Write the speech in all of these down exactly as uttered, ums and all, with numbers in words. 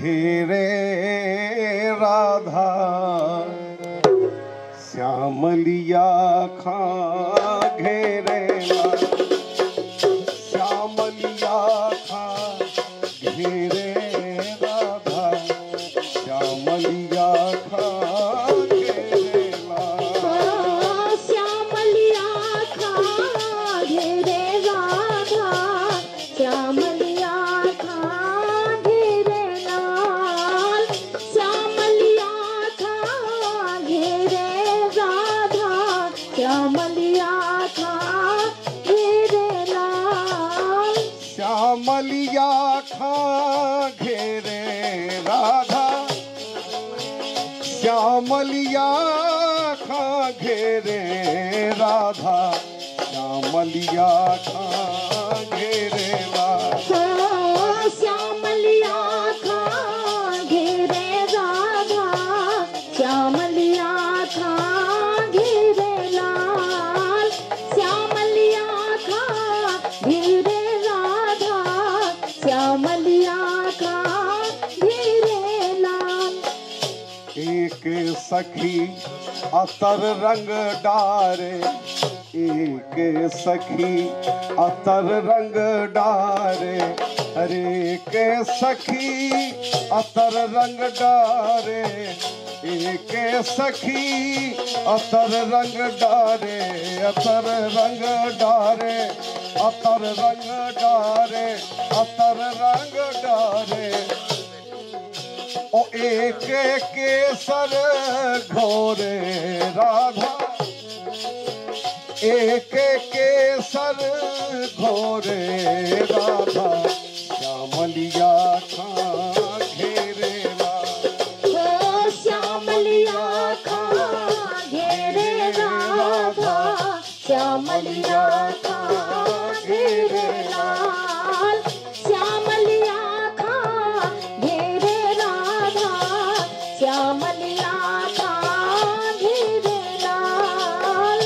घेरे राधा श्यामलिया खा घेरे श्यामलिया खा घेरे राधा श्यामलिया खा घेरे श्यामलिया खा घेरे राधा श्यामलिया खा घेरे लाल श्यामलिया खा घेरे राधा श्यामलिया खा घेरे लाल श्यामलिया खा घेरे राधा श्यामलिया खा घेरे राधा श्यामलिया खा घेरे राधा श्यामलिया खा घेरे राधा श्यामलिया खा घेरे लाल श्यामलिया खा घेरे राधा श्यामलिया खा घेरे लाल एक सखी अतर रंग डारे एक सखी अतर रंग डारे अरे के सखी अतर रंग डारे एक सखी अतर रंग डारे अतर रंग डारे अतर रंग डारे अतर रंग डारे ओ एक केसर घोरे राधा एक केसर घोरे राधा श्यामलिया खा घेरे ओ श्यामलिया खा घेरे राधा श्यामलिया खा घेरे लाल श्यामलिया खा घेरे राधा श्यामलिया खा घेरे लाल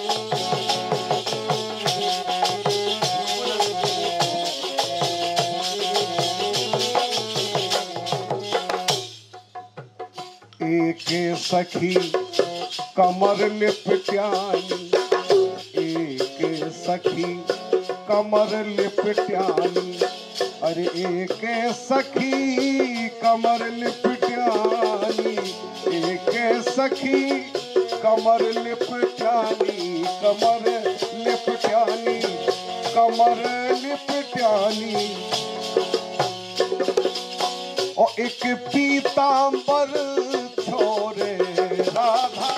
एक सखी कमर लिपट्यानी एक सखी कमर लिपट्यानी अरे एक सखी कमर लिपट्यानी एक सखी कमर लिपट्यानी कमर लिपट्यानी कमर लिपट्यानी और एक पीतांबर छोरे राधा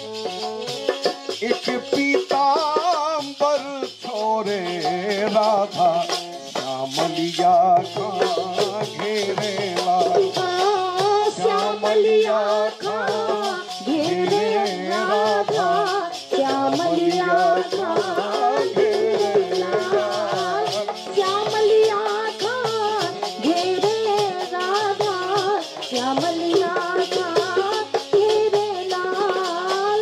एक पीतांबर छोरे राधा श्यामलिया खा घेरे लाल श्यामलिया खा घेरे राधा श्यामलिया खा घेरे लाल श्यामलिया खा घेरे राधा श्यामलिया खा घेरे लाल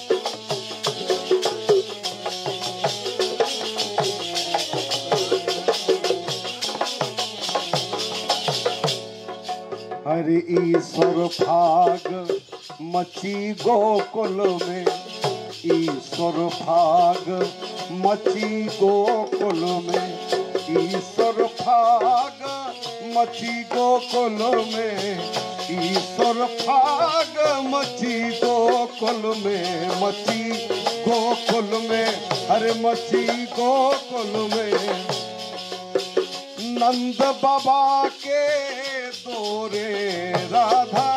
हरि ईश्वर भाग मची गोकुल में ईश्वर भाग मची गोकुल में ईश्वर भाग मची गोकुल में ईश्वर भाग मची गोकुल में मची गोकुल में हरे मची गोकुल में नंद बाबा के दोरे राधा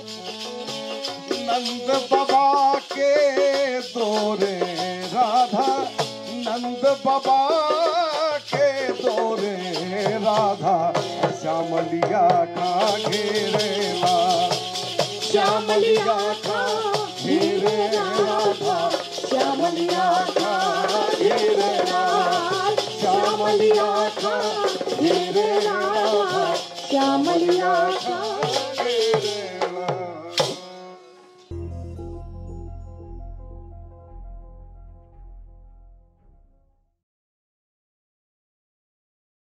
नंद बाबा के दोरे राधा नंद बाबा के दोरे राधा श्यामलिया खा घेरे लाल श्यामलिया खा घेरे राधा श्यामलिया खा घेरे लाल श्यामलिया खा घेरे राधा श्यामलिया खा